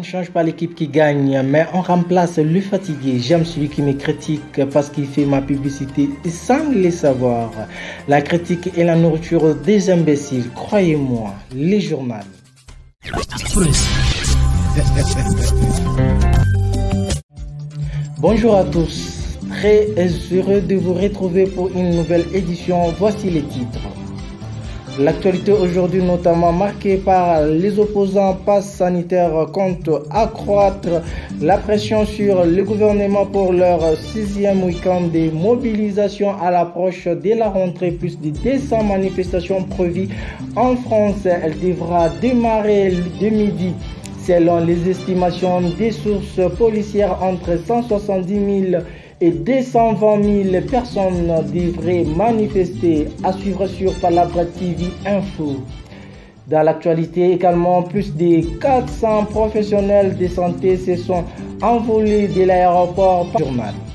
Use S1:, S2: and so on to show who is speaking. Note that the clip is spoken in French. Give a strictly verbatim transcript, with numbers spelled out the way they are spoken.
S1: change pas l'équipe qui gagne, mais on remplace le fatigué. J'aime celui qui me critique parce qu'il fait ma publicité sans le savoir. La critique est la nourriture des imbéciles. Croyez-moi, les journaux. Bonjour à tous, très heureux de vous retrouver pour une nouvelle édition. Voici les titres. L'actualité aujourd'hui notamment marquée par les opposants pass sanitaire compte accroître la pression sur le gouvernement pour leur sixième week-end de mobilisation à l'approche de la rentrée. Plus de deux cents manifestations prévues en France. Elle devra démarrer de midi. Selon les estimations des sources policières, entre cent soixante-dix mille et deux cent vingt mille personnes devraient manifester. À suivre sur Palabra T V Info. Dans l'actualité également, plus de quatre cents professionnels de santé se sont envolés de l'aéroport. Journal.